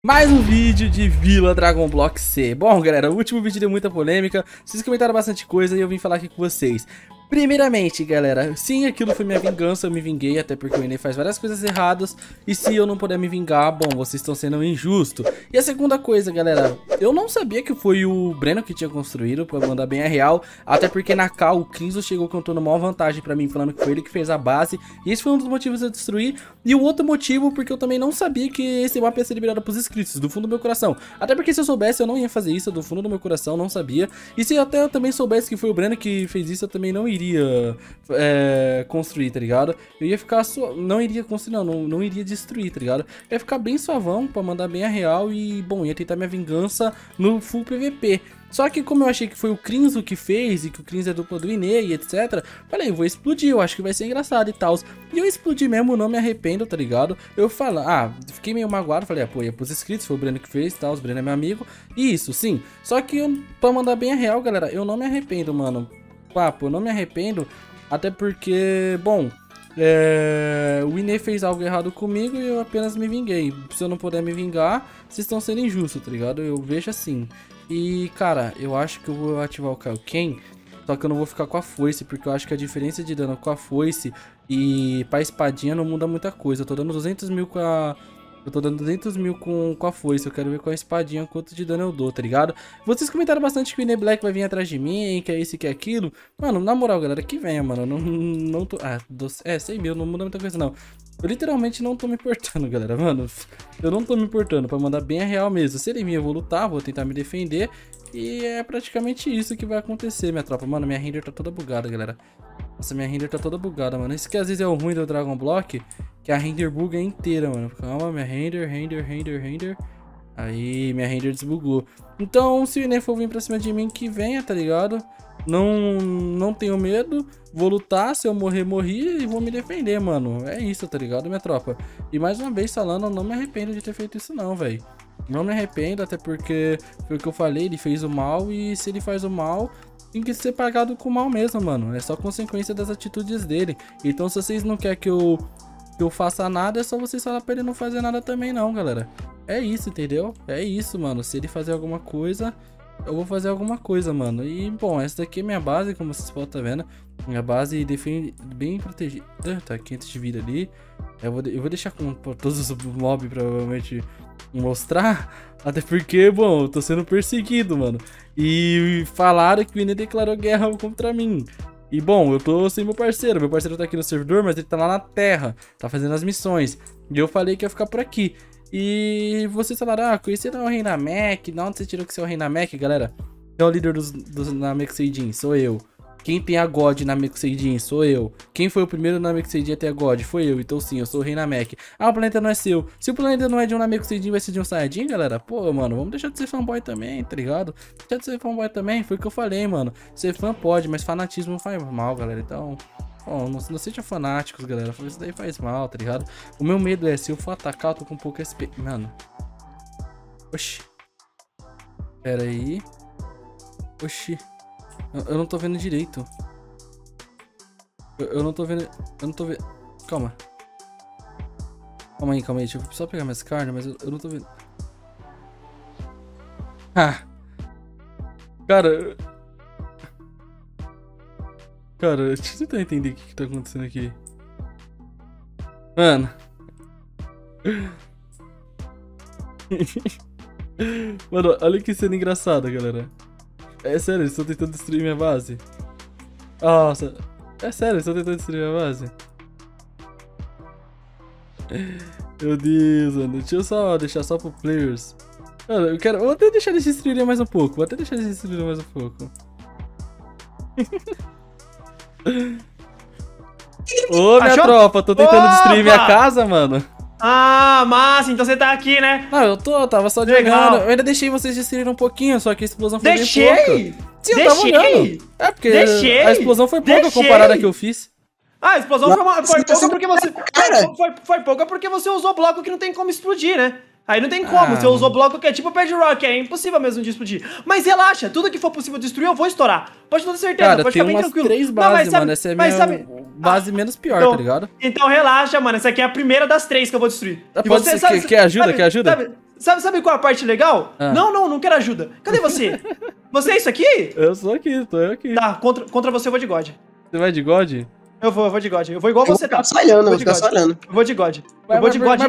Mais um vídeo de Vila Dragon Block C. Bom, galera, o último vídeo deu muita polêmica, vocês comentaram bastante coisa e eu vim falar aqui com vocês. Primeiramente, galera, sim, aquilo foi minha vingança, eu me vinguei, até porque o Enei faz várias coisas erradas. E se eu não puder me vingar, bom, vocês estão sendo injusto. E a segunda coisa, galera, eu não sabia que foi o Breno que tinha construído, pra mandar bem a real. Até porque na cal o Crinzo chegou contando uma vantagem pra mim, falando que foi ele que fez a base. E esse foi um dos motivos de eu destruir. E o outro motivo, porque eu também não sabia que esse mapa ia ser liberado pros inscritos, do fundo do meu coração. Até porque se eu soubesse, eu não ia fazer isso, do fundo do meu coração, não sabia. E se até eu também soubesse que foi o Breno que fez isso, eu também não iria construir, tá ligado? Eu ia ficar não iria construir, não iria destruir, tá ligado? Eu ia ficar bem suavão pra mandar bem a real e, bom, ia tentar minha vingança no full PVP. Só que como eu achei que foi o Crinzo que fez e que o Crinzo é dupla do Enei e etc, falei, vou explodir, eu acho que vai ser engraçado e tal. E eu explodi mesmo, não me arrependo, tá ligado? Eu falo, fiquei meio magoado, falei, pô, ia pros inscritos, foi o Breno que fez e tal, o Breno é meu amigo. E isso, sim. Só que pra mandar bem a real, galera, eu não me arrependo, mano. Papo, eu não me arrependo, até porque, bom, o Enei fez algo errado comigo e eu apenas me vinguei. Se eu não puder me vingar, vocês estão sendo injustos, tá ligado? Eu vejo assim. E, cara, eu acho que eu vou ativar o Kaioken, só que eu não vou ficar com a foice, porque eu acho que a diferença de dano com a foice e pra espadinha não muda muita coisa. Eu tô dando 200 mil com a... Eu tô dando 200 mil com a foice, eu quero ver com a espadinha quanto de dano eu dou, tá ligado? Vocês comentaram bastante que o Enei Black vai vir atrás de mim, que é isso e que é aquilo. Mano, na moral, galera, que venha, mano. Não tô... 100 mil, não muda muita coisa, não. Eu literalmente não tô me importando, galera, mano. Eu não tô me importando, pra mandar bem a real mesmo. Se ele vir, eu vou lutar, vou tentar me defender. E é praticamente isso que vai acontecer, minha tropa. Mano, minha render tá toda bugada, galera. Nossa, minha render tá toda bugada, mano. Isso que às vezes é o ruim do Dragon Block, que a render buga inteira, mano. Calma, minha render. Aí, minha render desbugou. Então, se o Enei for vir pra cima de mim, que venha, tá ligado? Não tenho medo. Vou lutar, se eu morrer, morri. E vou me defender, mano. É isso, tá ligado, minha tropa? E mais uma vez falando, eu não me arrependo de ter feito isso não, velho. Não me arrependo, até porque foi o que eu falei, ele fez o mal. E se ele faz o mal, tem que ser pagado com o mal mesmo, mano. É só consequência das atitudes dele. Então, se vocês não querem que eu faça nada, é só vocês falar pra ele não fazer nada também não, galera. É isso, entendeu? É isso, mano. Se ele fazer alguma coisa, eu vou fazer alguma coisa, mano. E, bom, essa daqui é minha base, como vocês podem estar vendo. Minha base defende bem protegida. Tá 500 de vida ali. Eu vou deixar com todos os mobs, provavelmente, mostrar. Até porque, bom, eu tô sendo perseguido, mano. E falaram que o Enei declarou guerra contra mim. E, bom, eu tô sem meu parceiro. Meu parceiro tá aqui no servidor, mas ele tá lá na terra. Tá fazendo as missões. E eu falei que ia ficar por aqui. E vocês falaram, conheci não é o Rei Namek. De onde você tirou que você é o Rei Namek, galera? Quem é o líder dos Namek Seijin? Sou eu. Quem tem a God na Namek Seijin? Sou eu. Quem foi o primeiro Namek Seijin a ter a God? Foi eu. Então sim, eu sou o Rei Namek. O planeta não é seu. Se o planeta não é de um Namek Seijin, vai ser de um Saiyajin, galera? Pô, mano, vamos deixar de ser fanboy também, tá ligado? Deixar de ser fanboy também, foi o que eu falei, mano. Ser fã pode, mas fanatismo faz mal, galera. Então... Bom, não sejam fanáticos, galera. Isso daí faz mal, tá ligado? O meu medo é, se eu for atacar, eu tô com pouco SP. Mano. Oxi. Pera aí. Oxi. Eu não tô vendo direito. Eu não tô vendo... Eu não tô vendo... Calma. Calma aí. Deixa eu só pegar minhas carnes, mas eu não tô vendo. Cara... Cara, deixa eu tentar entender o que tá acontecendo aqui. Mano. Mano, olha que cena engraçada, galera. É sério, eles estão tentando destruir minha base. Nossa. É sério, eles estão tentando destruir minha base. Meu Deus, mano. Deixa eu só deixar só pro players. Mano, eu vou até deixar eles destruírem mais um pouco. Ô, minha tropa, tô tentando destruir minha casa, mano. Massa, então você tá aqui, né? Não, eu tava só jogando. Eu ainda deixei vocês destruírem um pouquinho, só que a explosão foi bem pouca. Sim, eu tava olhando. É, porque a explosão foi pouca comparada à que eu fiz. A explosão foi pouca porque você... Foi pouca porque você usou bloco que não tem como explodir, né? Aí não tem como, você usou bloco que é tipo Pad Rock, é impossível mesmo de explodir. Mas relaxa, tudo que for possível destruir eu vou estourar. Pode ter certeza, cara, pode ficar bem tranquilo. Cara, tem umas 3 bases, mano, essa é a minha base menos pior, então, tá ligado? Então relaxa, mano, essa aqui é a primeira das 3 que eu vou destruir. Quer ajuda? Sabe qual é a parte legal? Não quero ajuda. Cadê você? Você é isso aqui? Eu sou aqui, tô eu aqui. Tá, contra você eu vou de God. Você vai de God? Eu vou de God. Eu vou igual você, tá? Eu vou ficar só olhando. Eu vou de God. Eu vou de God.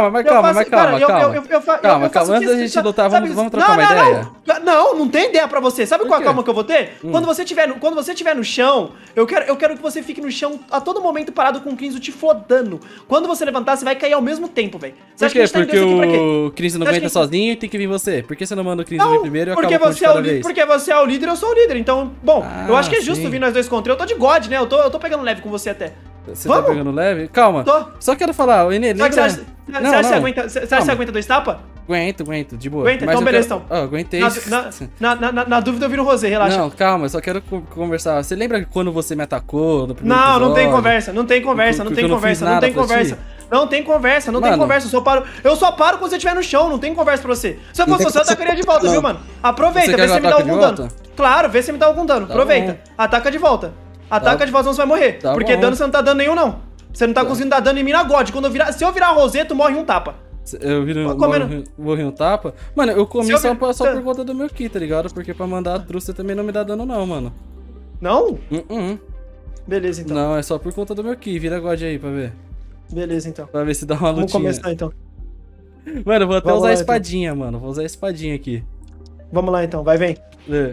Calma. Antes da gente lutar, vamos trocar uma ideia. Não tem ideia pra você. Sabe qual a calma que eu vou ter? Quando você estiver no chão, eu quero que você fique no chão a todo momento parado com o Crinzo te flodando. Quando você levantar, você vai cair ao mesmo tempo, velho. Por quê? Porque o Crinzo não aguenta sozinho e tem que vir você. Por que você não manda o Crinzo vir primeiro e eu acabo com cada vez? Porque você é o líder, eu sou o líder. Então, bom, eu acho que é justo vir nós dois contra. Eu tô de God, né? Eu tô pegando leve com você até. Você tá pegando leve? Calma. Só quero falar, o Enê, lembra... Você acha que você aguenta 2 tapas? Aguento, de boa. Aguenta, então beleza, então. Aguentei. Na dúvida eu viro o Rosé, relaxa. Não, calma, eu só quero conversar. Você lembra quando você me atacou no primeiro episódio? Não tem conversa. Não tem conversa. Eu só paro quando você estiver no chão, não tem conversa pra você. Se eu fosse você, eu atacaria de volta, viu, mano? Aproveita, vê se você me dá algum dano. Claro, vê se você me dá algum dano. Aproveita. Ataca de volta. Ataca de volta, senão você vai morrer. Porque dano você não tá dando nenhum, não. Você não tá conseguindo dar dano em mim na God. Se eu virar Rosé, tu morre um tapa. Eu morri um tapa? Mano, eu comi só por conta do meu Ki, tá ligado? Porque pra mandar a Truce também não me dá dano não, mano. Não? Beleza, então. Não, é só por conta do meu Ki. Vira God aí pra ver. Beleza, então. Pra ver se dá uma lutinha. Vamos começar, então. Mano, eu vou até usar a espadinha, mano. Vou usar a espadinha aqui. Vamos lá, então. Vai, vem.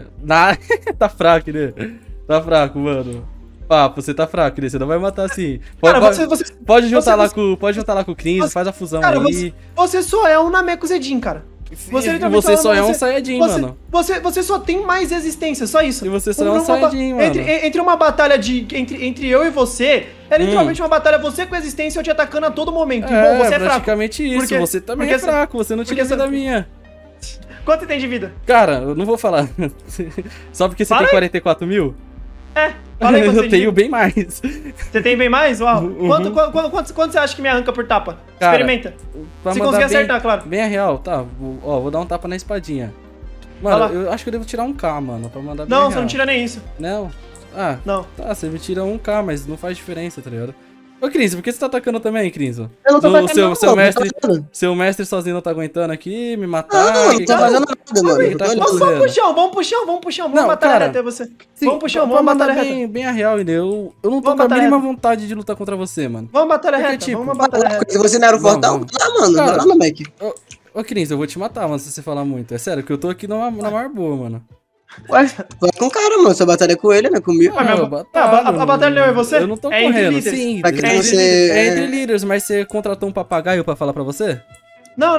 Tá fraco, né? Tá fraco, mano. Papo, você tá fraco, né? Você não vai matar assim. Pode juntar lá com o Crinzo, faz a fusão cara, aí. Você só é um Nameco Zedin, cara. Você só é um Saiyajin, mano. Você só tem mais resistência, só isso. E você só é um Saiyajin, mano. Entre uma batalha entre eu e você, é literalmente uma batalha você com resistência e eu te atacando a todo momento. E, bom, você é fraco. Praticamente isso. Porque, você também é fraco, você não tira vida minha. Quanto você tem de vida? Cara, eu não vou falar. Só porque você tem 44 mil? Fala aí, eu tenho bem mais. Você tem bem mais? Uau. Quanto você acha que me arranca por tapa? Cara, experimenta. Se conseguir acertar, claro. Bem a real, tá. Ó, vou dar um tapa na espadinha. Mano, eu acho que eu devo tirar 1k, mano, pra mandar bem. Não, você não tira nem isso. Não? Ah, não. Tá, você me tira 1k, mas não faz diferença, tá ligado? Ô, Crinzo, por que você tá atacando também, Crinzo? Eu não tô atacando, seu mestre sozinho não tá aguentando aqui, me matar? Não tô fazendo nada, mano. Vamos pro chão. Vamos matar ele até você. Vamos pro chão, vamos matar ele bem a real, entendeu? Eu não tô com a mínima vontade de lutar contra você, mano. Vamos matar ele reta, vamos matar ele reta. Se você não era o fortão, mano, vai lá no Mac. Ô, Crinzo, eu vou te matar, mano, se você falar muito. É sério, que eu tô aqui na maior boa, mano. Ué, vai com o cara, mano. Sua batalha é com ele, não é comigo. A batalha não é você? Eu não tô correndo, sim. É entre líderes, mas você contratou um papagaio pra falar pra você? Não.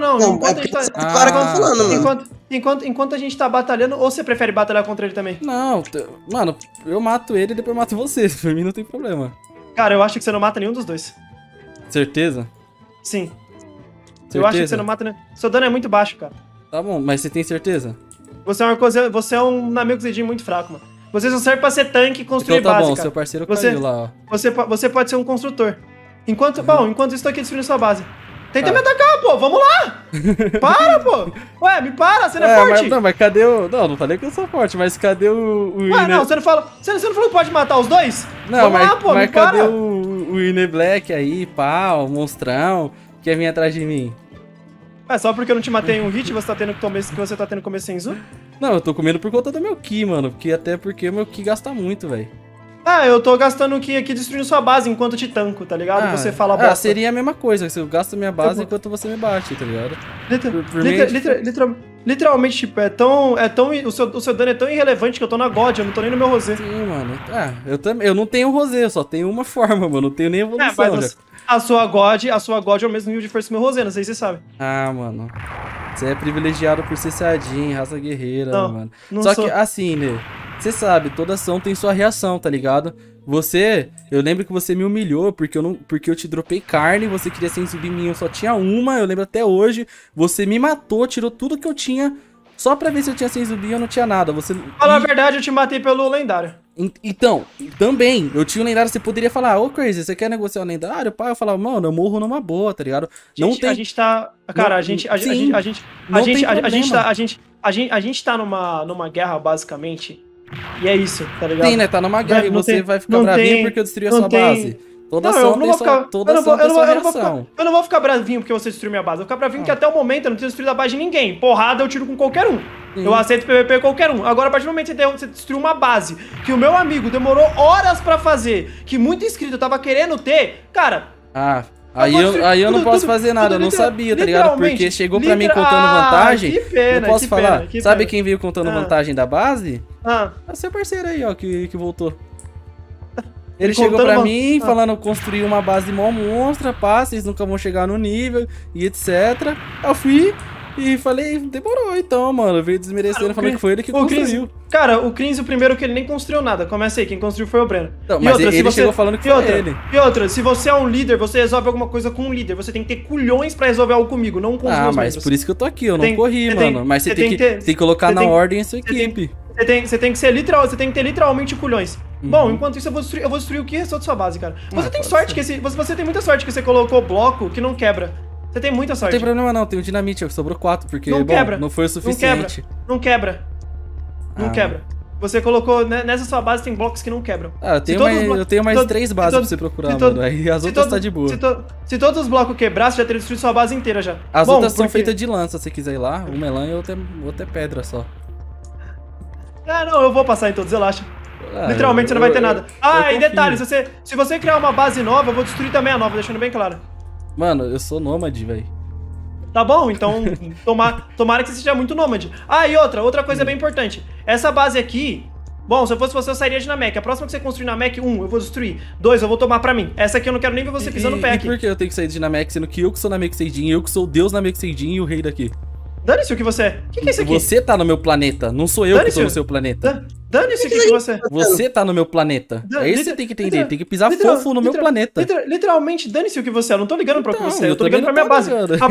Enquanto a gente tá batalhando, ou você prefere batalhar contra ele também? Não, mano, eu mato ele e depois eu mato você. Pra mim não tem problema. Cara, eu acho que você não mata nenhum dos dois. Certeza? Sim. Eu acho que você não mata nenhum. Seu dano é muito baixo, cara. Tá bom, mas você tem certeza? Você é um Nameco Zedin muito fraco, mano. Você só serve pra ser tanque e construir base, cara. Tá bom, seu parceiro caiu lá, ó. Você pode ser um construtor. Enquanto isso, tô aqui destruindo sua base. Tenta me atacar, pô, vamos lá! Para, pô! Ué, me para, você não é forte! Mas cadê o... Não falei que eu sou forte, mas cadê o Ué, não, você não falou que pode matar os dois? Não, mas cadê o Ine Black aí, pá, o monstrão, que quer vir atrás de mim? É só porque eu não te matei em um hit, você tá tendo que comer sem Zu? Não, eu tô comendo por conta do meu Ki, mano. Até porque o meu Ki gasta muito, velho. Eu tô gastando o Ki aqui destruindo sua base enquanto eu te tanco, tá ligado? Você fala bosta. Seria a mesma coisa. Eu gasto minha base enquanto você me bate, tá ligado? Literalmente, tipo, o seu dano é tão irrelevante que eu tô na God, eu não tô nem no meu Rosé. Sim, mano. Eu não tenho Rosé, eu só tenho uma forma, mano. Não tenho nem evolução. A sua God é o mesmo nível de força do meu Rosé, não sei se você sabe. Mano. Você é privilegiado por ser Saiyajin, raça guerreira, mano. Só que, assim, né? Você sabe, toda ação tem sua reação, tá ligado? Eu lembro que você me humilhou porque eu te dropei carne, você queria ser subir minha, eu só tinha uma, eu lembro até hoje. Você me matou, tirou tudo que eu tinha, só pra ver se eu tinha sem zumbi e eu não tinha nada. Fala a verdade, eu te matei pelo lendário. Então, também, eu tinha um lendário, você poderia falar, ô Crazy, você quer negociar o lendário? Pá, eu falava, mano, eu morro numa boa, tá ligado? A gente tá, cara, a gente tá numa guerra, basicamente, e é isso, tá ligado? Sim, né, tá numa guerra e você vai ficar bravinho porque eu destruí a sua base. Toda ação tem sua reação. Eu não vou ficar bravinho porque você destruiu minha base. Eu vou ficar bravinho porque até o momento eu não tenho destruído a base de ninguém. Porrada eu tiro com qualquer um. Eu aceito PVP qualquer um. Agora, a partir do momento que você destruiu uma base que o meu amigo demorou horas pra fazer, que muito inscrito tava querendo ter, cara... Aí eu não posso fazer nada, eu não sabia, tá ligado? Porque chegou pra mim contando vantagem. Eu posso falar. Sabe quem veio contando vantagem da base? É seu parceiro aí, ó, que voltou. Ele chegou pra mim falando construir uma base mó monstra, pá, vocês nunca vão chegar no nível e etc. Eu fui e falei, demorou então, mano. Veio desmerecendo, falando que foi ele que construiu. Cara, o Crins, o primeiro que ele nem construiu nada. Começa aí, quem construiu foi o Breno. Então, mas outra, ele chegou falando que foi ele. E outra, se você é um líder, você resolve alguma coisa com um líder. Você tem que ter culhões pra resolver algo comigo, não com os meus mas membros. Por isso que eu tô aqui, eu não corri, mano. Mas você tem que colocar na ordem a sua equipe. Você tem que ser literal, você tem que ter literalmente culhões. Bom, enquanto isso eu vou destruir o que restou da sua base, cara. Você tem sorte que você tem muita sorte que você colocou bloco que não quebra. Você tem muita sorte. Não tem problema não, tem o dinamite, sobrou 4, porque não quebra. Não foi o suficiente. Não quebra. Você colocou, nessa sua base tem blocos que não quebram. Eu tenho mais 3 bases pra você procurar, mano. Aí as outras tá de boa. Se todos os blocos quebrassem, já teria destruído sua base inteira já. As outras são feitas de lança, se você quiser ir lá. Uma é lã e outra é pedra só. Não, eu vou passar em todos, relaxa. Literalmente você não vai ter nada. E detalhe, se você criar uma base nova, eu vou destruir também a nova, deixando bem claro. Mano, eu sou nômade, velho. Tá bom, então tomara que você seja muito nômade. E outra coisa bem importante. Essa base aqui, bom, se eu fosse você, eu sairia de Namek. A próxima que você construir na Namek, 1, eu vou destruir. 2, eu vou tomar pra mim. Essa aqui eu não quero nem ver você pisando no pé aqui. E por que eu tenho que sair de Namek, sendo que eu que sou Namek Seidin, eu que sou o Deus Namek Seidin e o rei daqui? Dane-se o que você é. O que é isso aqui? Você tá no meu planeta, não sou eu que tô no seu planeta. Dane-se o que você é. Você tá no meu planeta. É isso que você tem que entender. Tem que pisar fofo no meu planeta. Literalmente, dane-se o que você é. Eu não tô ligando pra o que você é. Eu tô ligando pra minha base.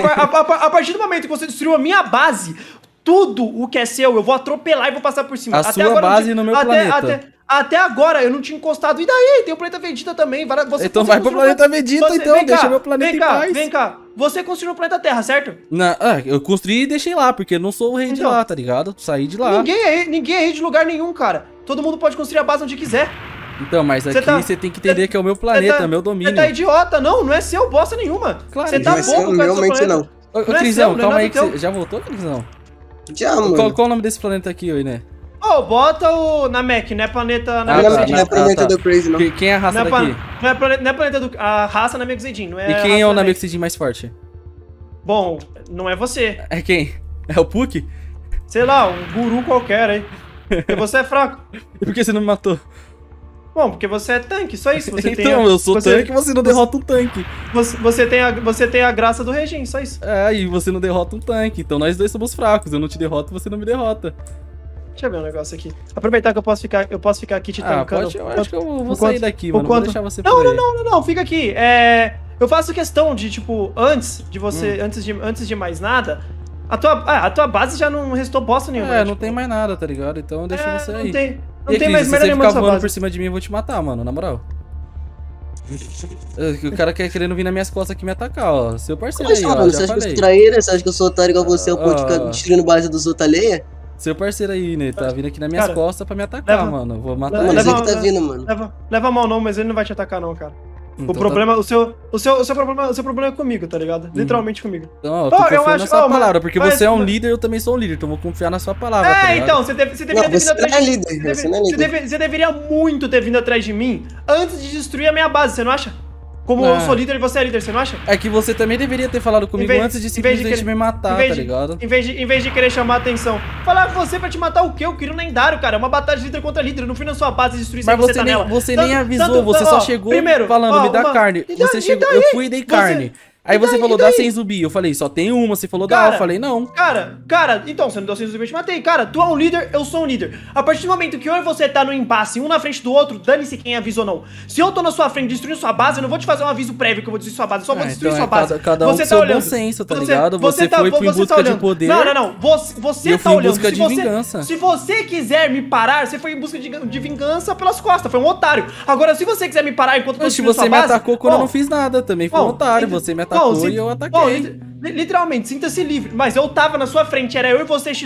A partir do momento que você destruiu a minha base, tudo o que é seu, eu vou atropelar e vou passar por cima. A sua base no meu planeta. Até agora eu não tinha encostado. E daí? Tem o planeta Vegeta também. Então vai pro planeta Vegeta, então. Deixa meu planeta em paz. Vem cá. Você construiu o planeta Terra, certo? Eu construí e deixei lá, porque eu não sou o rei de lá, tá ligado? Saí de lá. Ninguém é rei de lugar nenhum, cara. Todo mundo pode construir a base onde quiser. Então, mas aqui você tem que entender que é o meu planeta, meu domínio. Você tá idiota. Não é seu bosta nenhuma. Claro, você tá bobo com esse planeta. Não. Ô, Crisão, calma aí que você já voltou, Crisão? Já, mano. Qual o nome desse planeta aqui, né? Bota o Namek, não é planeta Namek. Não é planeta do Crazy, não. Quem é a raça daqui? Não é planeta do... A raça Namek Seidin, não é. E quem é o Namek Seidin mais forte? Bom, não é você. É quem? É o Puck? Sei lá, um guru qualquer aí. Porque você é fraco. E por que você não me matou? Bom, porque você é tanque, só isso. Então, eu sou tanque e você não derrota um tanque. Você tem a graça do regime, só isso. E você não derrota um tanque. Então nós dois somos fracos. Eu não te derroto, você não me derrota. Deixa eu ver um negócio aqui. Aproveitar que eu posso ficar aqui te tancando. Eu acho que eu vou sair daqui, mano. Vou deixar você por aí. Não, fica aqui. Eu faço questão de, tipo, antes de você, antes de mais nada, a tua base já não restou bosta nenhuma. Não tem mais nada, tá ligado? Então deixa você aí. Não tem mais merda nenhuma. Se você ficar voando por cima de mim, eu vou te matar, mano, na moral. O cara querendo vir nas minhas costas aqui me atacar, ó. Seu parceiro aí, ó. Você acha que eu sou traíra? Você acha que eu sou otário igual você, ao ponto de ficar destruindo base dos outros alheia? Seu parceiro aí, né? Tá vindo aqui nas minhas costas pra me atacar, mano. Vou matar ele. Ele que tá vindo, mano. Leva mal não, mas ele não vai te atacar não, cara. Então, o seu problema é comigo, tá ligado? Literalmente comigo. Não, eu tô confiando na sua palavra, porque você é um líder, eu também sou um líder, então eu vou confiar na sua palavra, tá ligado? Então, você deveria ter vindo atrás de mim. Você deveria muito ter vindo atrás de mim antes de destruir a minha base, você não acha? Como eu sou líder e você é líder, você não acha? É que você também deveria ter falado comigo antes de simplesmente me matar, tá ligado? Em vez de querer chamar a atenção. Falar com você pra te matar o quê? Eu queria um lendário, cara. É uma batalha de líder contra líder. Eu não fui na sua base destruir sem você tá nela. Você nem avisou, você só chegou falando, me dá carne. Você chegou, eu fui e dei carne. Aí você falou, dá 100 zumbi. Eu falei, só tem uma. Você falou, dá. Eu falei, não. Cara, então, você não deu 100 zumbi, eu te matei. Cara, tu é um líder, eu sou um líder. A partir do momento que eu e você tá no impasse, um na frente do outro, dane-se quem avisou ou não. Se eu tô na sua frente destruindo sua base, eu não vou te fazer um aviso prévio que eu vou destruir sua base. Eu só vou destruir sua base. Cada um com seu bom senso, tá ligado? Você foi em busca de poder. Não. Você tá olhando. Eu fui em busca de vingança. Se você quiser me parar, você foi em busca de vingança pelas costas. Foi um otário. Agora, se você quiser me parar enquanto eu tô destruindo sua base... Você me atacou quando eu não fiz nada também. Foi um otário. Você me atacou e eu ataquei. Literalmente, sinta-se livre. Mas eu tava na sua frente, era eu e você X1.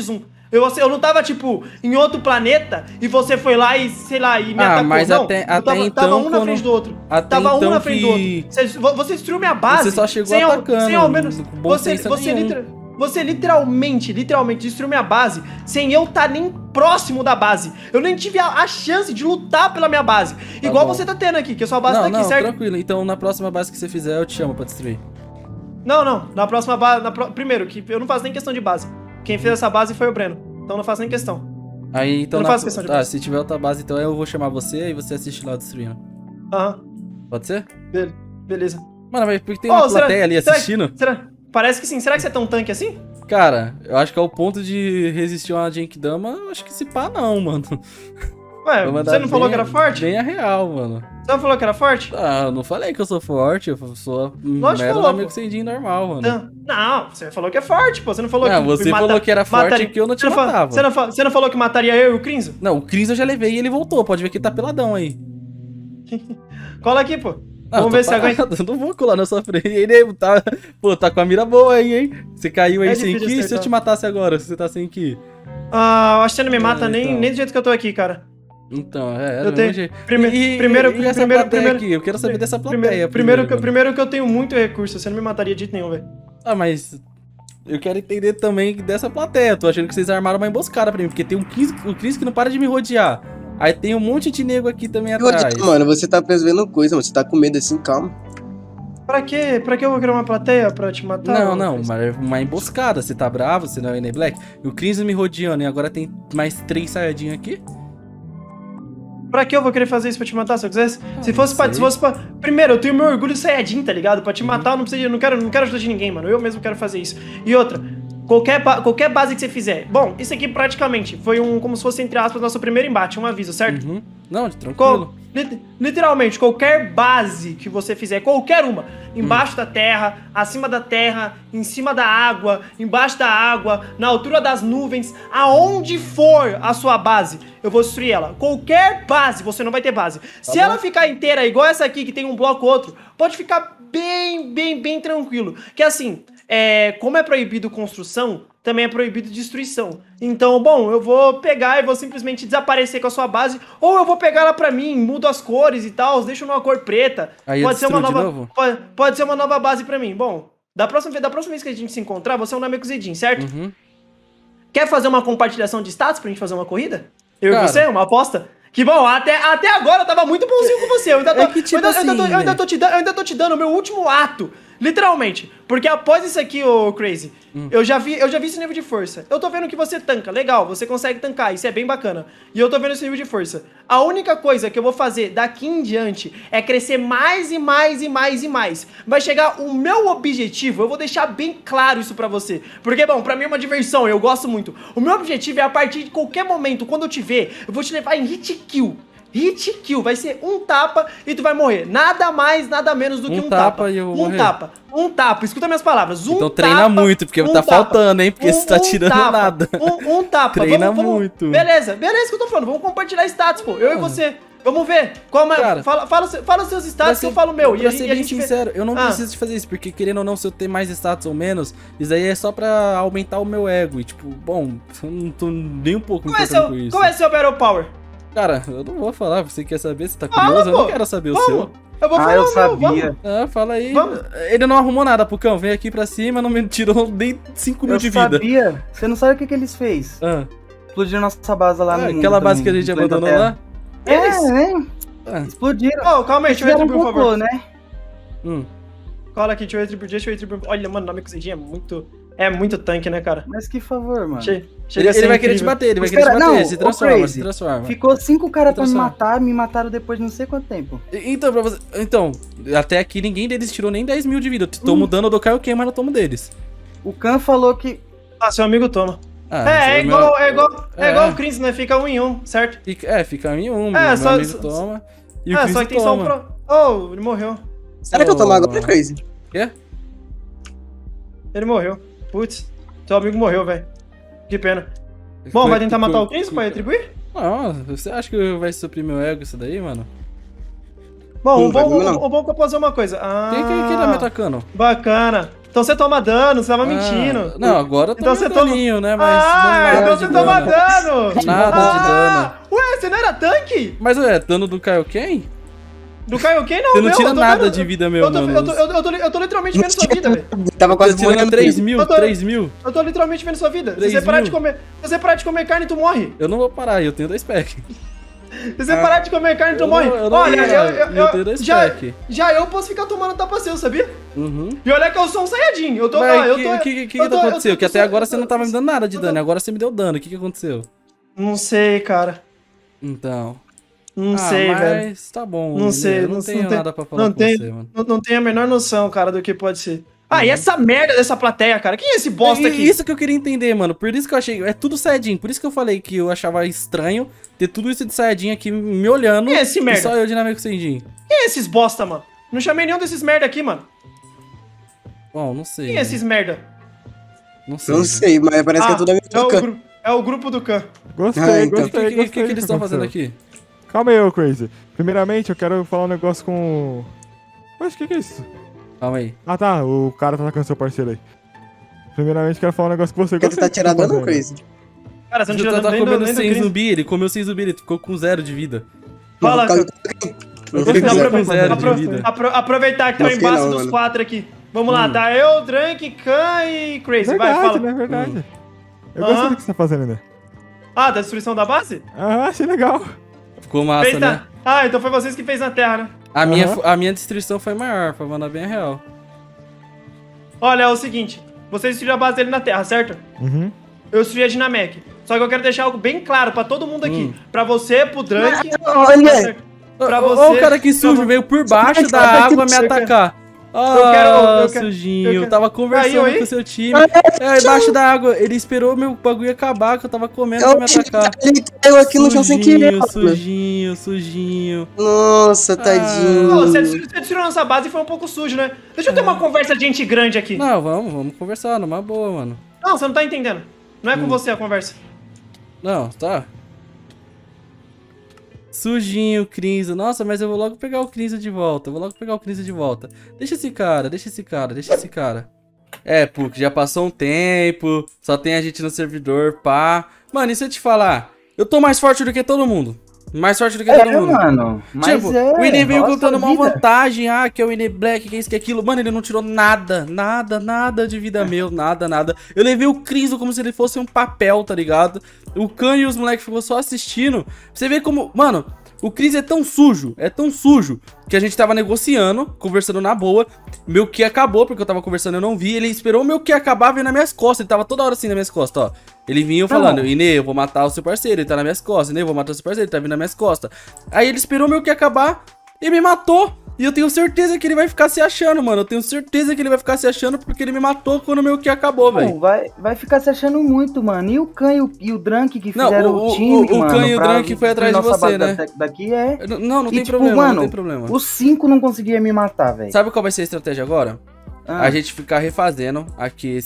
Eu não tava, tipo, em outro planeta e você foi lá e, sei lá, e me atacou. Mas não, até tava então, um na frente do outro. Até Tava então um na frente do outro. Você destruiu minha base. Você só chegou sem atacando. Sem ao menos... Bom senso nenhum. Você literalmente destruiu minha base sem eu estar nem próximo da base. Eu nem tive a chance de lutar pela minha base. Tá igual bom. você tá tendo aqui, que a sua base tá aqui, certo? Tranquilo. Então na próxima base que você fizer, eu te chamo pra destruir. Não. Na próxima base... Primeiro, que eu não faço nem questão de base. Quem fez essa base foi o Breno. Então não faço nem questão. Aí, então, eu não faço questão de base. Se tiver outra base, então eu vou chamar você e você assiste lá destruindo. Aham. Pode ser? Beleza. Mano, mas porque tem uma plateia ali assistindo? Parece que sim. Será que você é tão tanque assim? Cara, eu acho que ao ponto de resistir a uma Genkidama, eu acho que se pá não, mano. Ué, você não falou que era forte? Bem a real, mano. Você não falou que era forte? Ah, eu não falei que eu sou forte, eu sou mero amigo Sendinho normal, mano. Não, você falou que é forte, pô. Você não falou que você falou que era forte que eu não te matava. Você não falou que mataria eu e o Crinzo? Não, o Crinzo eu já levei e ele voltou. Pode ver que ele tá peladão aí. Cola aqui, pô. Ah, vamos ver se aguenta. Eu não vou colar na sua frente. Ele tá, pô, tá com a mira boa aí, hein? Você caiu aí sem ki, se eu te matasse agora, se você tá sem ki? Ah, acho que você não me mata nem do jeito que eu tô aqui, cara. Então, eu tenho... Primeiro aqui, eu quero saber dessa plateia. Primeiro que eu tenho muito recurso, você não me mataria de jeito nenhum, velho. Ah, mas eu quero entender também dessa plateia. Eu tô achando que vocês armaram uma emboscada pra mim, porque tem o Chris que não para de me rodear. Aí tem um monte de nego aqui também atrás. Mano, você tá vendo coisa, mano. Você tá com medo assim, calma. Pra quê? Pra que eu vou criar uma plateia pra te matar? Não, mas uma emboscada. Você tá bravo, você não é o Black. E o Chris me rodeando e agora tem mais 3 Saiyajin aqui. Pra que eu vou querer fazer isso pra te matar, se eu quisesse? Se fosse pra... Primeiro, eu tenho meu orgulho Saiyajin, tá ligado? Pra te matar, eu não quero ajuda de ninguém, mano. Eu mesmo quero fazer isso. E outra... Qualquer base que você fizer. Bom, isso aqui praticamente foi como se fosse, entre aspas, nosso primeiro embate, um aviso, certo? Uhum. Não, tranquilo. Literalmente, qualquer base que você fizer, qualquer uma, embaixo da terra, acima da terra, em cima da água, embaixo da água, na altura das nuvens, aonde for a sua base, eu vou destruir ela. Qualquer base, você não vai ter base. Se ela ficar inteira, igual essa aqui, que tem um bloco ou outro, pode ficar bem tranquilo. Que assim... como é proibido construção, também é proibido destruição. Então, bom, eu vou pegar e vou simplesmente desaparecer com a sua base, ou eu vou pegar ela pra mim, mudo as cores e tal, deixo numa cor preta. Aí pode ser uma nova, pode ser uma nova base pra mim. Bom, da próxima vez que a gente se encontrar, você é um nome cozidinho, certo? Uhum. Quer fazer uma compartilhação de status pra gente fazer uma corrida? Eu e você, uma aposta? Que bom, até agora eu tava muito bonzinho com você. Eu ainda tô te dando o meu último ato. Literalmente. Porque após isso aqui, ô Crazy, eu já vi esse nível de força. Eu tô vendo que você tanca. Legal, você consegue tancar. Isso é bem bacana. E eu tô vendo esse nível de força. A única coisa que eu vou fazer daqui em diante é crescer mais e mais. Vai chegar o meu objetivo. Eu vou deixar bem claro isso pra você. Porque, bom, pra mim é uma diversão. Eu gosto muito. O meu objetivo é a partir de qualquer momento, quando eu te ver, eu vou te levar em hit kill. Hit kill, vai ser um tapa e tu vai morrer. Nada mais, nada menos do que um tapa. E eu vou morrer. Um tapa, escuta minhas palavras. Então treina muito, porque tá faltando, hein? Porque você tá tirando nada. Um tapa. Treina muito. Beleza que eu tô falando. Vamos compartilhar status, pô. Eu e você. Vamos ver. Cara, fala os seus status que eu falo o meu. Pra ser bem sincero, eu não preciso de fazer isso, porque querendo ou não, se eu ter mais status ou menos, isso aí é só pra aumentar o meu ego. E tipo, bom, eu não tô nem um pouco importando com isso. Qual é seu Battle Power? Cara, eu não vou falar, você quer saber, você tá curioso? Eu não quero saber o seu. Eu vou falar eu sabia. Fala aí. Vamos. Ele não arrumou nada, Pucão, vem aqui pra cima, não me tirou nem 5 mil de vida. Eu sabia. Você não sabe o que eles fez? Explodiram nossa base lá no mundo. Aquela base que a gente abandonou lá? Explodiram. Calma aí, deixa eu retribuir, por favor. Né? Cola aqui, deixa eu retribuir. Olha, mano, o nome cozinha é muito tanque, né, cara? Mas que favor, mano. Ele vai querer te bater, se transforma. Ficou 5 caras pra me matar, me mataram depois de não sei quanto tempo. Então, até aqui ninguém deles tirou nem 10 mil de vida. Eu tomo dano do Kaioken, mas não tomo deles. O Khan falou que... seu amigo toma. É igual o Chris, né? Fica 1 em 1, certo? Fica 1 em 1, meu amigo toma. E o Chris só que tem só um pro... Oh, ele morreu. Será que eu tomo água pra Crazy? Quê? Ele morreu. Putz, seu amigo morreu, velho. Que pena. Bom, vai tentar matar o Chris pra retribuir? Não, você acha que vai suprir meu ego isso daí, mano? Bom, vamos fazer uma coisa. Quem tá me atacando? Bacana. Então você toma dano, você tava mentindo. Não, agora eu tô então você daninho, né? Mas então você toma dano. Nada de dano. Ué, você não era tanque? Mas ué, dano do Kaioken? Do Kaioken não, você não tira nada de vida, meu, mano. Eu tô literalmente vendo sua vida, velho. Tava quase tirando 3 mil, 3 mil. Eu tô literalmente vendo sua vida. Se você parar de comer carne, tu morre. Eu não vou parar, eu tenho 2 packs. Se você parar de comer carne, tu morre. Olha, eu tenho 2 packs. Já eu posso ficar tomando tapa seu, sabia? E olha que eu sou um Saiyajin. Eu tô... O que aconteceu? Que até agora você não tava me dando nada de dano, agora você me deu dano. O que aconteceu? Não sei, cara. Então... Não sei, velho. Mas tá bom. Não sei. Não tenho nada pra falar com você, mano. Não tenho a menor noção, cara, do que pode ser. E essa merda dessa plateia, cara? Quem é esse bosta aqui? Isso que eu queria entender, mano. Por isso que eu achei... É tudo Saiyajin. Por isso que eu falei que eu achava estranho ter tudo isso de Saiyajin aqui me olhando. Quem é esse merda? E só eu, Dinâmico Senjin. Quem é esses bosta, mano? Não chamei nenhum desses merda aqui, mano. Bom, não sei. Quem é esses merda? Não sei. Não sei, mas parece que é tudo a mesma coisa. É o grupo do Khan. Gostei. O que eles estão fazendo aqui? Calma aí, ô Crazy. Primeiramente, eu quero falar um negócio com... Mas o que é isso? Calma aí. Ah, tá. O cara tá atacando seu parceiro aí. Primeiramente, quero falar um negócio com você. Porque tu tá tirando dano, Crazy? Cara, você não tirou tá dano comendo sem zumbi, ele comeu sem zumbi, ele ficou com 0 de vida. Fala, cara. Vida. Aproveitar que tá o embate dos 4 aqui. Vamos lá, tá eu, Drunk, Khan e Crazy. Verdade, vai, fala. Né? Verdade. Eu gostei do que você tá fazendo ainda. Da destruição da base? Achei legal. Ficou massa, né? Então foi vocês que fez na Terra, né? A minha destruição foi maior, pra mandar bem a real. Olha, é o seguinte. Vocês destruíram a base dele na Terra, certo? Eu destruí a Dynamec. Só que eu quero deixar algo bem claro pra todo mundo aqui. Pra você, pro Drunk... Pra você... Ó o cara que sujo, veio por baixo da água me atacar. Eu quero, sujinho. Tava conversando com o seu time. Embaixo da água. Ele esperou meu bagulho acabar, que eu tava comendo pra me atacar. Ele caiu aqui no chão sem querer. Sujinho. Nossa, tadinho. Você destruiu nossa base e foi um pouco sujo, né? Deixa eu ter uma conversa de gente grande aqui. Não, vamos conversar, numa boa, mano. Não, você não tá entendendo. Não é com você a conversa. Não, tá. Sujinho, Crinza. Nossa, mas eu vou logo pegar o Crinza de volta. Deixa esse cara. Puck, já passou um tempo. Só tem a gente no servidor, pá. Mano, e se eu te falar? Eu tô mais forte do que todo mundo. Mais forte do que todo mundo. Mano. Mas tipo, o Ine veio contando uma vantagem. Que é o Ine Black, que é isso, que é aquilo. Mano, ele não tirou nada de vida meu. Nada. Eu levei o Crinzo como se ele fosse um papel, tá ligado? O Khan e os moleques ficou só assistindo. Você vê como... Mano, o Crinzo é tão sujo, que a gente tava negociando, conversando na boa. Meu Ki acabou, porque eu tava conversando e eu não vi. Ele esperou o meu Ki acabar, veio nas minhas costas. Ele tava toda hora assim nas minhas costas, ó. Ele vinha falando, Ine, eu vou matar o seu parceiro, ele tá nas minhas costas. Ine, eu vou matar o seu parceiro, ele tá vindo nas minhas costas. Aí ele esperou o meu Ki acabar e me matou. E eu tenho certeza que ele vai ficar se achando, mano. Porque ele me matou quando o meu Ki acabou, velho. Vai ficar se achando muito, mano. E o Khan e o Drunk que fizeram o time, mano. O Khan e o Drunk foi atrás de você, né? Daqui Não tem problema, mano, não tem problema. Os 5 não conseguiam me matar, velho. Sabe qual vai ser a estratégia agora? A gente ficar refazendo aqui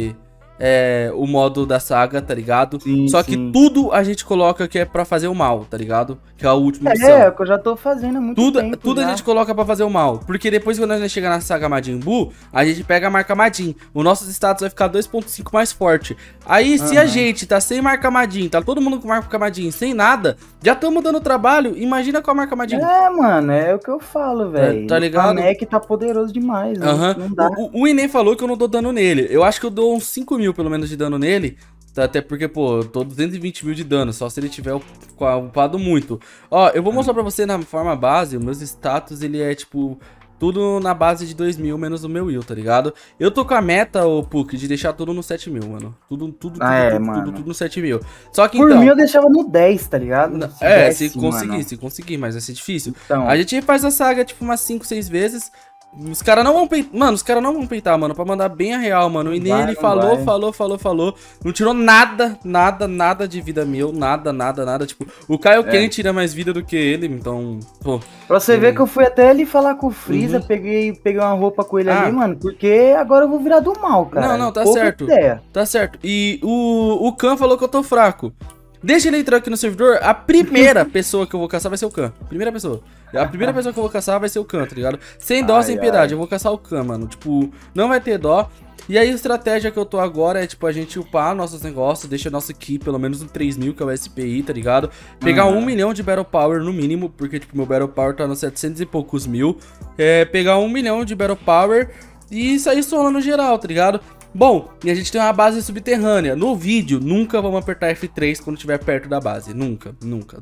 o modo da saga, tá ligado? Só que tudo a gente coloca que é pra fazer o mal, tá ligado? Que é a última missão. É o que eu já tô fazendo há muito tempo. Tudo a gente coloca pra fazer o mal. Porque depois, quando a gente chegar na saga Majin Buu, a gente pega a marca Majin. O nosso status vai ficar 2.5 mais forte. Aí, se a gente tá sem marca Majin, tá todo mundo com marca Majin, sem nada, já estamos dando trabalho, imagina com a marca Majin. Mano, é o que eu falo, velho. Tá ligado? O Mac tá poderoso demais, não dá. O Ine falou que eu não dou dano nele. Eu acho que eu dou uns 5 mil, pelo menos, de dano nele. Até porque, pô, eu tô 220 mil de dano, só se ele tiver upado muito. Ó, eu vou mostrar pra você na forma base, os meus status, ele é, tipo, tudo na base de 2 mil, menos o meu will, tá ligado? Eu tô com a meta, ô Puck, de deixar tudo no 7 mil, mano. Tudo no 7 mil. Só que, Por mim, eu deixava no 10, tá ligado? Se conseguir, mas vai ser difícil. Então. A gente faz a saga, tipo, umas 5, 6 vezes. Os caras não vão peitar, mano, mano, pra mandar bem a real, mano. E ele falou. Não tirou nada de vida meu, nada. Tipo, o Kaioken tira mais vida do que ele, então, pô. Pra você ver que eu fui até ali falar com o Freeza, peguei uma roupa com ele ali, mano, porque agora eu vou virar do mal, cara. Não, tá certo. Tá certo. E o Khan falou que eu tô fraco. Deixa ele entrar aqui no servidor, a primeira pessoa que eu vou caçar vai ser o Khan. Primeira pessoa. A primeira pessoa que eu vou caçar vai ser o Khan, tá ligado? Sem dó, sem piedade. Eu vou caçar o Khan, mano. Tipo, não vai ter dó. E aí a estratégia que eu tô agora é, tipo, a gente upar nossos negócios, deixa nosso Ki pelo menos no 3.000, que é o SPI, tá ligado? Pegar 1 milhão de Battle Power no mínimo, porque, tipo, meu Battle Power tá nos 700 e poucos mil. Pegar 1 milhão de Battle Power e sair solando geral, tá ligado? Bom, e a gente tem uma base subterrânea. No vídeo, nunca vamos apertar F3 quando estiver perto da base. Nunca.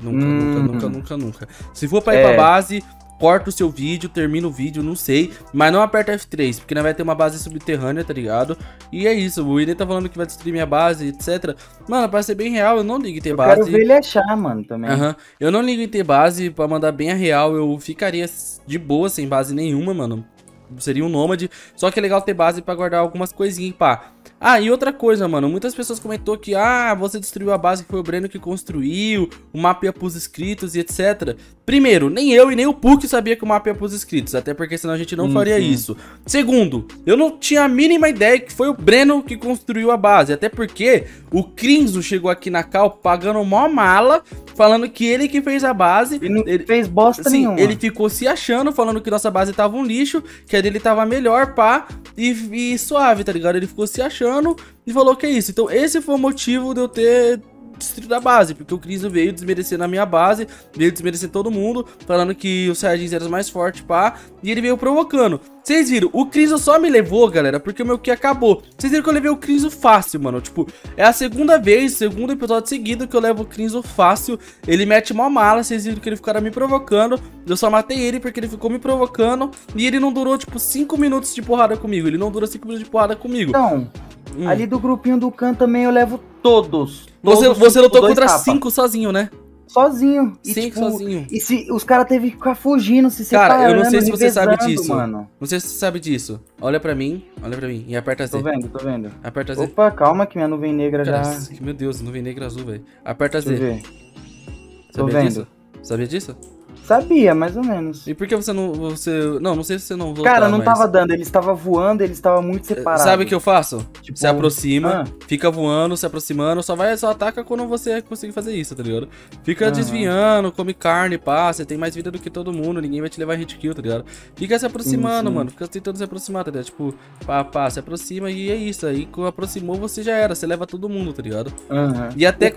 Se for pra ir pra base, corta o seu vídeo, termina o vídeo, não sei. Mas não aperta F3, porque não vai ter uma base subterrânea, tá ligado? E é isso, o Ine tá falando que vai destruir minha base, etc. Mano, pra ser bem real, eu não ligo em ter base. Eu quero ver ele achar, mano, também. Eu não ligo em ter base, pra mandar bem a real, eu ficaria de boa, sem base nenhuma, mano. Seria um nômade, só que é legal ter base pra guardar algumas coisinhas, pá. Ah, e outra coisa, mano, muitas pessoas comentou que, você destruiu a base, que foi o Breno que construiu, o mapa ia pros inscritos e etc. Primeiro, nem eu e nem o Puck sabia que o mapa ia pros inscritos, até porque senão a gente não faria isso. Segundo, eu não tinha a mínima ideia que foi o Breno que construiu a base, até porque o Crinzo chegou aqui na cal pagando mó mala, falando que ele que fez a base. Ele fez bosta nenhuma. Ele ficou se achando, falando que nossa base tava um lixo, que a dele tava melhor, pá, e suave, tá ligado? Ele ficou se achando e falou que é isso. Então esse foi o motivo de eu ter destruído a base, porque o Crinzo veio desmerecendo a minha base, veio desmerecendo todo mundo, falando que os Saiyajins eram os mais fortes, pá, e ele veio provocando. Vocês viram, o Crinzo só me levou, galera, porque o meu Ki acabou. Vocês viram que eu levei o Crinzo fácil, mano. Tipo, é a segunda vez, segundo episódio seguido que eu levo o Crinzo fácil. Ele mete mó mala, vocês viram que ele ficaram me provocando. Eu só matei ele porque ele ficou me provocando. E ele não durou, tipo, 5 minutos de porrada comigo. Ele não durou 5 minutos de porrada comigo. Então, ali do grupinho do Khan também eu levo todos. Você lutou contra 5 sozinho, né? Sozinho. E, 5 tipo, sozinho. E se os caras teve que ficar fugindo, se separando, cara, eu não sei se você sabe disso. Mano. Não sei se você sabe disso. Olha pra mim e aperta Z. Tô vendo. Aperta Z. Opa, calma que minha nuvem negra cara, já... Meu Deus, nuvem negra azul, velho. Aperta Z. Ver. Sabia disso? Sabia disso? Sabia, mais ou menos. E por que você não... Não sei se você não voltou. Cara, não tava dando, ele estava voando, ele estava muito separado. Sabe o que eu faço? Tipo, se aproxima, fica voando, se aproximando, só ataca quando você conseguir fazer isso, tá ligado? Fica desviando, come carne, pá, você tem mais vida do que todo mundo, ninguém vai te levar hit kill, tá ligado? Fica se aproximando, mano, fica tentando se aproximar, tá ligado? Tipo, pá, se aproxima e é isso, aí quando aproximou você já era, você leva todo mundo, tá ligado? E até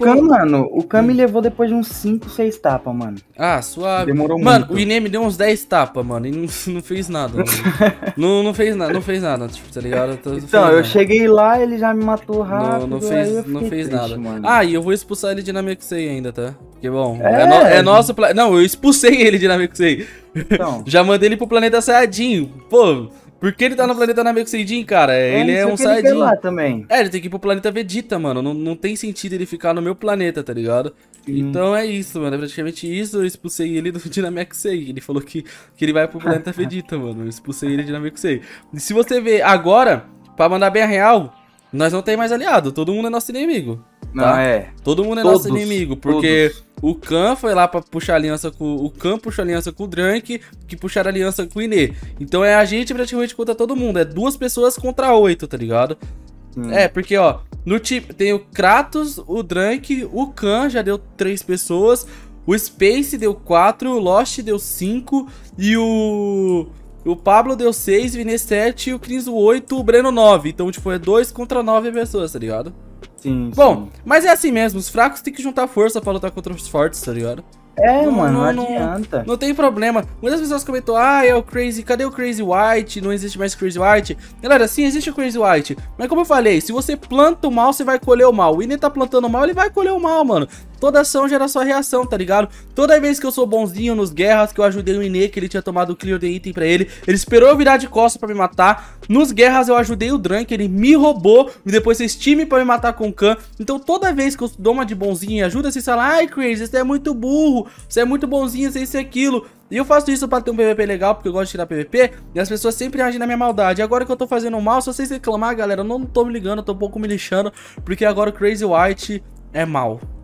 o Khan me levou depois de uns 5, 6 tapas, mano. Ah, suave. Demorou mano, muito. O Ine me deu uns 10 tapas, mano, e não fez nada, mano. não fez nada, tipo, tá ligado? Então, eu cheguei lá, ele já me matou rápido. Não fez triste, nada. Mano. E eu vou expulsar ele de Namekusei ainda, tá? Porque, bom, é nosso planeta. Não, eu expulsei ele de Namekusei. Então. Já mandei ele pro planeta Saiyajin. Pô, por que ele tá no planeta Namekuseidin, cara? Ele é um Saiyajin. Lá também. Ele tem que ir pro planeta Vegeta, mano. Não tem sentido ele ficar no meu planeta, tá ligado? Então é isso, mano. É praticamente isso. Eu expulsei ele de Namekusei. Ele falou que ele vai pro planeta Vegeta, mano. Eu expulsei ele de Namekusei. E se você ver agora, pra mandar bem a real, nós não tem mais aliado. Todo mundo é nosso inimigo. Tá? Todo mundo é nosso inimigo, porque o Khan foi lá pra puxar aliança com... O Khan puxou aliança com o Drunk, que puxaram aliança com o Ine. Então é a gente praticamente contra todo mundo. É 2 pessoas contra 8, tá ligado? Porque, ó, no time tem o Kratos, o Drunk, o Khan já deu 3 pessoas, o Space deu 4, o Lost deu 5 e o Pablo deu 6, o Vine 7, o Crinzo 8, o Breno 9. Então, tipo, é 2 contra 9 pessoas, tá ligado? Bom, mas é assim mesmo, os fracos tem que juntar força pra lutar contra os fortes, tá ligado? Não adianta. Não tem problema. Muitas pessoas comentam, é o Crazy, cadê o Crazy White? Não existe mais Crazy White. Galera, sim, existe o Crazy White. Mas como eu falei, se você planta o mal, você vai colher o mal. O Ine tá plantando o mal, ele vai colher o mal, mano. Toda ação gera sua reação, tá ligado? Toda vez que eu sou bonzinho nos guerras, que eu ajudei o Ine, que ele tinha tomado o clear de item pra ele esperou eu virar de costas pra me matar. Nos guerras eu ajudei o Drunk, ele me roubou e depois fez time pra me matar com o Khan. Então toda vez que eu dou uma de bonzinho e ajuda, vocês falam, ai Crazy, você é muito burro, você é muito bonzinho, você é isso e aquilo. E eu faço isso pra ter um PVP legal, porque eu gosto de tirar PVP, e as pessoas sempre agem na minha maldade. E agora que eu tô fazendo mal, se vocês reclamar, galera, eu não tô me ligando, eu tô um pouco me lixando, porque agora o Crazy White é mal.